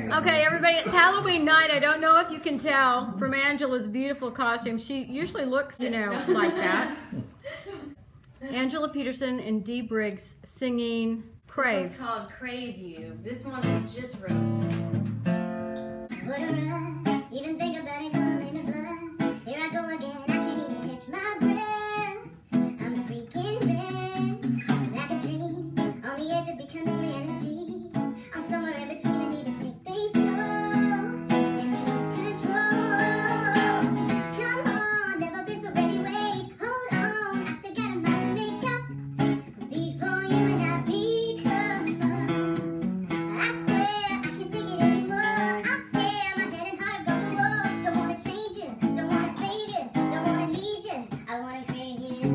Okay, everybody, it's Halloween night. I don't know if you can tell from Angela's beautiful costume. She usually looks, you know, like that. Angela Peterson and Dee Briggs singing Crave. This one's called Crave You. This one I just wrote. What a rush, even think about it, gonna make me blush. Here I go again, I can't even catch my breath. I'm a freaking wreck, like a dream, on the edge of becoming reality. I'm somewhere in between, I need to take things slow and lose control. Come on, never been so ready, wait, hold on, I still got a mind to make up before you and I become us. I swear I can't take it anymore. I'm scared, my head and heart broke the wall. Don't wanna change it, don't wanna save it, don't wanna need you, I wanna crave you.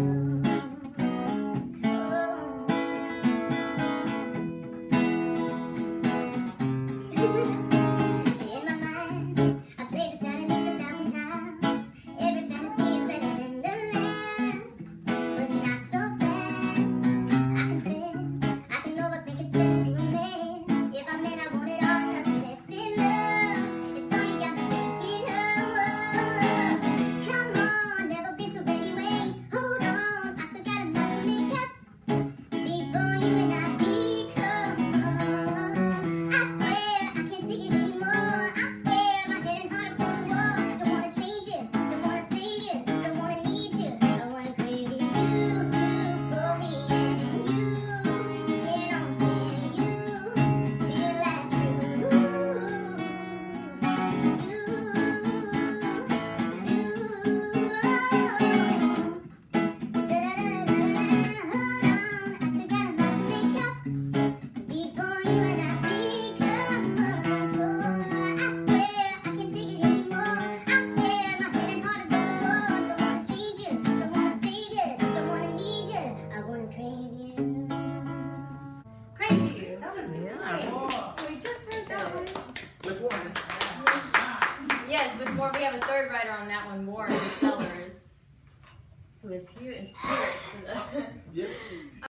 In my mind, I played this out at least 1,000 times. Every fantasy is better than the last, but not so fast. I confess, I can overthink and spin into a mess. If I meant I want it all, nothing less than love. It's all you got me thinking of. Come on, never been so ready, wait, hold on, I still got a mind to make up before you and I become us. I swear I can't take it anymore. I'm scared, my head and heart are on the wall. Don't wanna change it, don't wanna save it, don't wanna need you, I wanna crave you. Pull me in and you, skin on skin, you feel like true. Before you and I become us, I swear I can't take it anymore. I'm scared, my head and heart are on the wall. Don't wanna change it, don't wanna save it, don't wanna need you, I wanna crave you. Crave You. That was Yeah. nice. So we just heard that one. With one. Yes, with more. We have a third writer on that one, Warren Sellers, who is here in spirit with us. Yep.